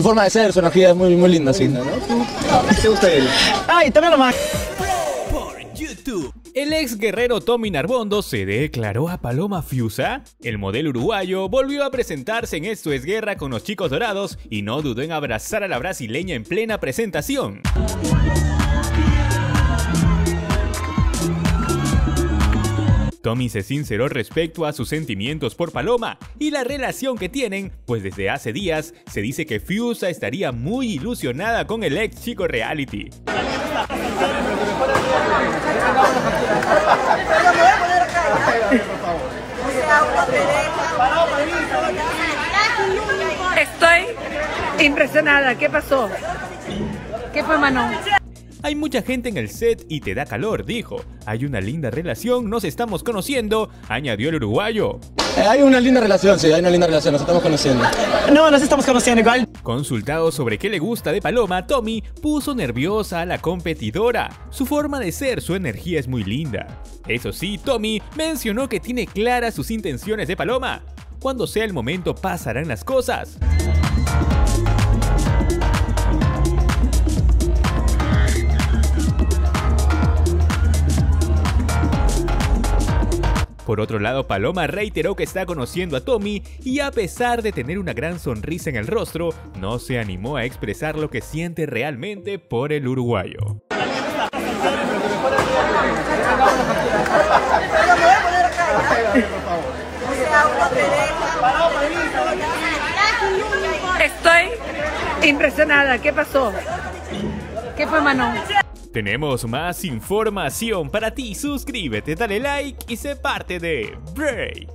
Su forma de ser, su energía es muy linda, sí. ¿No? ¿Te gusta él? Ay, también lo más. Por YouTube. El ex guerrero Tommy Narbondo se declaró a Paloma Fiusa. El modelo uruguayo volvió a presentarse en Esto es Guerra con los Chicos Dorados y no dudó en abrazar a la brasileña en plena presentación. Tommy se sinceró respecto a sus sentimientos por Paloma y la relación que tienen, pues desde hace días se dice que Fiusa estaría muy ilusionada con el ex chico reality. Estoy impresionada. ¿Qué pasó? ¿Qué fue, Manon? Hay mucha gente en el set y te da calor, dijo. Hay una linda relación, nos estamos conociendo, añadió el uruguayo. Hay una linda relación, sí, hay una linda relación, nos estamos conociendo. No, nos estamos conociendo igual. Consultado sobre qué le gusta de Paloma, Tommy puso nerviosa a la competidora. Su forma de ser, su energía es muy linda. Eso sí, Tommy mencionó que tiene claras sus intenciones de Paloma. Cuando sea el momento pasarán las cosas. Por otro lado, Paloma reiteró que está conociendo a Tommy y a pesar de tener una gran sonrisa en el rostro, no se animó a expresar lo que siente realmente por el uruguayo. Estoy impresionada. ¿Qué pasó? ¿Qué fue, Manon? Tenemos más información para ti, suscríbete, dale like y sé parte de Break.